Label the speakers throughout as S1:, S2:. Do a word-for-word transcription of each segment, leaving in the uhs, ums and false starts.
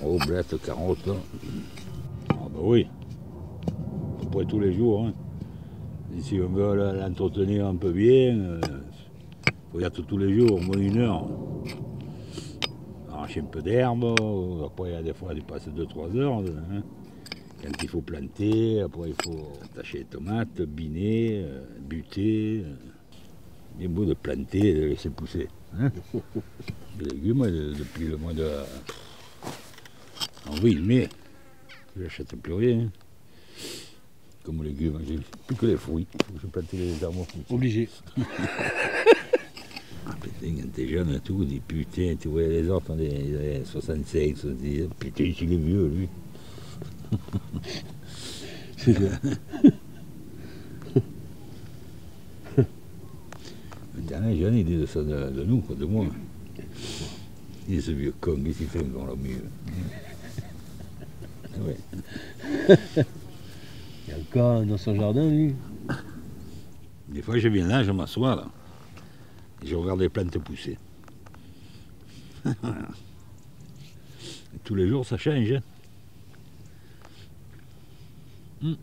S1: poireaux, blettes, carottes. Ah bah oui, à peu près tous les jours. Hein. Et si on veut l'entretenir un peu bien, il euh, faut y être tous les jours, au moins une heure. Arracher un peu d'herbe, après il y a des fois il passe deux trois heures. Hein. Quand il faut planter, après il faut attacher les tomates, biner, euh, buter. Euh. Bien beau de planter et de laisser pousser. Hein. Les légumes, depuis le mois de avril, mai, je n'achète plus rien. Comme légumes, j'ai plus que les fruits. Il faut que je plante les arbres.
S2: Obligé.
S1: Ah putain, quand t'es jeune et tout, on dit putain, tu vois les autres, on est soixante-cinq, soixante-dix, putain, il est vieux lui.
S2: C'est ça.
S1: Maintenant, les jeunes, ils disent ça de, de nous, quoi, de moi. Ils disent ce vieux con, qu'est-ce qu'il fait encore là au milieu. Ouais.
S2: Il y a encore dans son jardin, lui.
S1: Des fois, je viens là, je m'assois là. Et je regarde les plantes pousser. Et tous les jours, ça change. Hein. Mm.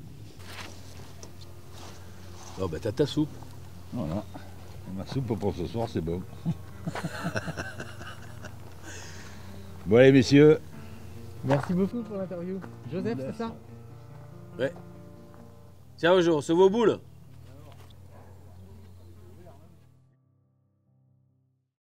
S2: Oh, bah, t'as ta soupe.
S1: Voilà. Ma soupe pour ce soir, c'est bon. Bon, allez, messieurs.
S3: Merci beaucoup pour l'interview. Joseph, c'est ça?
S2: Ouais. Tiens, Joe, c'est vos boules.